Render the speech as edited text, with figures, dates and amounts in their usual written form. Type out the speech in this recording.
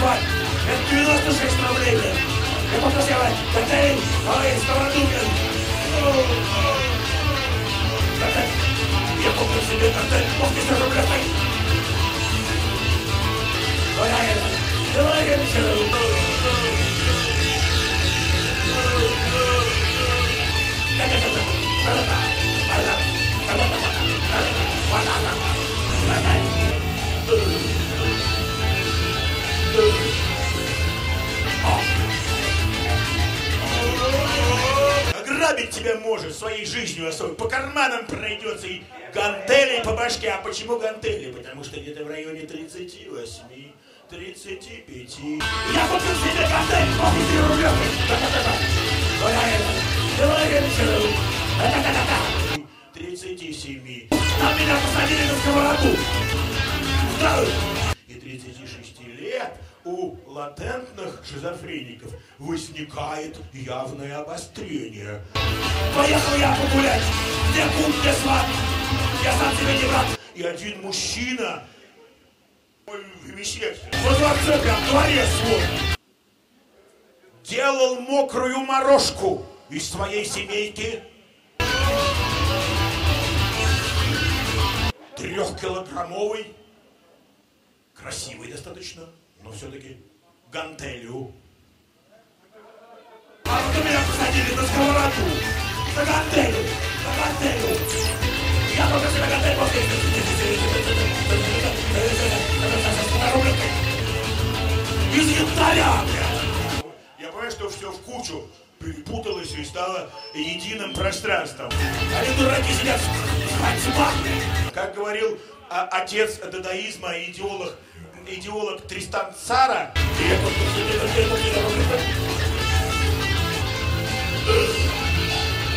звать. Это 96 рублей, блин. Я попросил коктейль, сковороду, блин. Я купил себе коктейль, после 100 рублей стоит. Давай, я начал. Ограбить тебя может своей жизнью особо. По карманам пройдется и гантелей по башке. А почему гантели? Потому что где-то в районе 38, 35. Я купил себе гантель, 3 рубля. 37. Там меня посадили на сковороду. И 36 лет у латентных шизофреников возникает явное обострение. Поехал я погулять. Где кум, где сват? Я сам себе не брат. И один мужчина в месте, во дворце, прям в дворе свой, делал мокрую морожку из своей семейки 3-килограммовый, красивый достаточно, но все-таки гантелью. А вот меня посадили на сковороду, за гантелью. Я только себе гантель после из янтаря. Я понимаю, что все в кучу перепуталось и стало единым пространством. Они дураки сидят в как говорил отец дадаизма, идеолог Тристан Цара.